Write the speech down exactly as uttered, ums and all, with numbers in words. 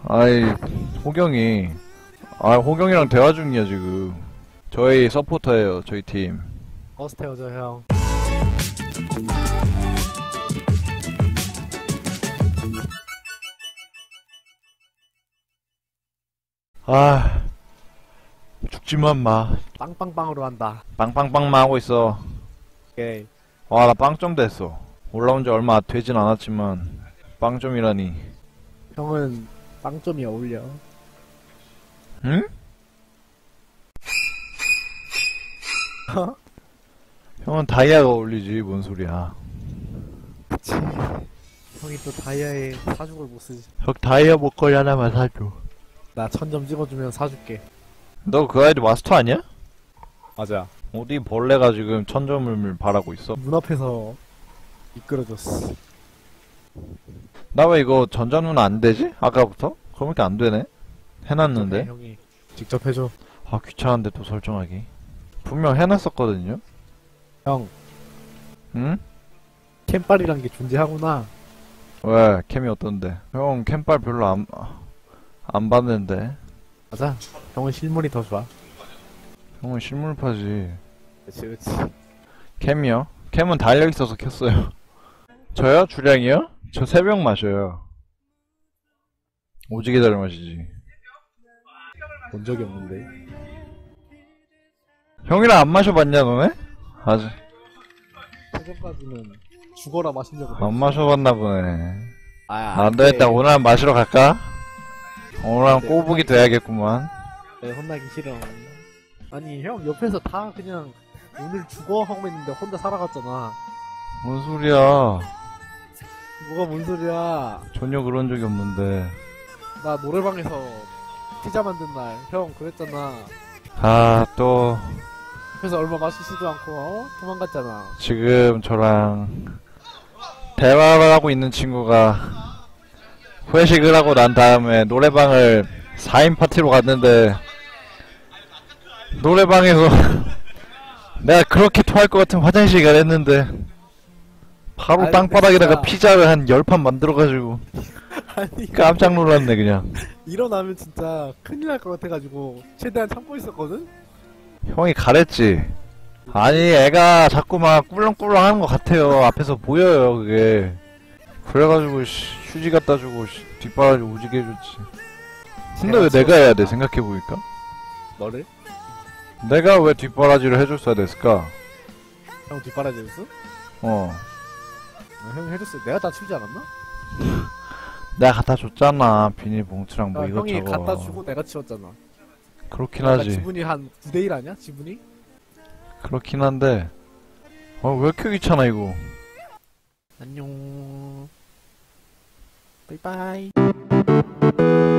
아이, 호경이. 아, 호경이랑 대화 중이야, 지금. 저희 서포터예요, 저희 팀. 버스 태워줘 형. 아, 죽지만 마. 빵빵빵으로 한다. 빵빵빵만 하고 있어. 오케이. 와, 나 빵점 됐어. 올라온 지 얼마 되진 않았지만, 빵점이라니. 형은 빵점이 어울려. 응? 형은 다이아가 어울리지, 뭔 소리야. 그치. 형이 또 다이아에 사죽을 못 쓰지. 형 다이아 목걸이 하나만 사줘. 나 천 점 찍어주면 사줄게. 너 그 아이디 마스터 아니야? 맞아. 어디 벌레가 지금 천점을 바라고 있어? 눈앞에서 이끌어줬어. 나 왜 이거 전자눈 안 되지? 아까부터? 그러니까 안 되네. 해놨는데. 형이 직접 해줘. 아, 귀찮은데 또 설정하기. 분명 해놨었거든요? 형, 응? 캠빨이란 게 존재하구나. 왜? 캠이 어떤데? 형 캠빨 별로 안, 안 봤는데. 맞아. 형은 실물이 더 좋아. 형은 실물파지. 그치, 그치. 캠이요? 캠은 달려있어서 켰어요. 저요? 주량이요? 저 새벽 마셔요. 오지게 잘 마시지. 본 적이 없는데. 형이랑 안 마셔봤냐 너네? 아직 최전까지는 죽어라 마신 적은 안 마셔봤나 보네. 아, 안 되겠다. 오늘 한 마시러 갈까? 오늘 한 네, 꼬북이 돼야겠구만. 네, 혼나기 싫어. 아니, 형 옆에서 다 그냥 오늘 죽어 하고 있는데 혼자 살아갔잖아. 뭔 소리야. 뭐가 뭔 소리야. 전혀 그런 적이 없는데. 나 노래방에서 피자 만든 날, 형 그랬잖아. 아, 또 그래서 얼마 마시지도 않고, 어? 도망갔잖아. 지금 저랑 대화를 하고 있는 친구가 회식을 하고 난 다음에 노래방을 사 인 파티로 갔는데 노래방에서 내가 그렇게 토할 것 같은 화장실 가랬는데 바로 아니, 땅바닥에다가 진짜. 피자를 한 열 판 만들어가지고 아니, 깜짝 놀랐네 그냥. 일어나면 진짜 큰일 날 것 같아가지고, 최대한 참고 있었거든? 형이 가랬지. 아니 애가 자꾸 막 꿀렁꿀렁 하는 것 같아요. 앞에서 보여요 그게. 그래가지고 씨, 휴지 갖다 주고 씨, 뒷바라지 오지게 해줬지. 근데 왜 내가 해야 돼 생각해보니까? 너를? 내가 왜 뒷바라지를 해줬어야 됐을까? 형 뒷바라지 했어? 어, 아, 형 해줬어. 내가 다 치우지 않았나? 내가 갖다 줬잖아. 비닐봉투랑 뭐 아, 형이 이것저것. 갖다 주고 내가 치웠잖아. 그렇긴 그러니까 하지. 지분이 한 구 대 일 아니야? 지분이? 그렇긴 한데 어, 왜 이렇게 귀찮아 이거. 안녕. 빠이빠이.